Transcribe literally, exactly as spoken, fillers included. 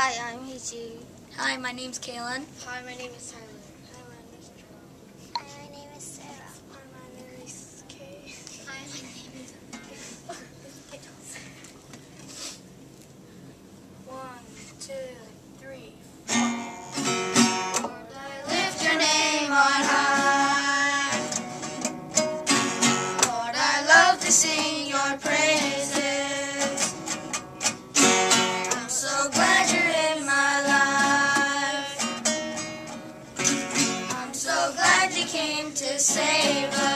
Hi, I'm Hichi. Hi, my name's Kaylin. Hi, my name is Tyler. Hi, my name is Jerome. Hi, my name is Sarah. Hi, my name is Kay. Hi, my name is One, two, three, Lord, I lift your name on high. Lord, I love to sing your praises. I'm so glad you're in my life. I'm so glad you came to save us.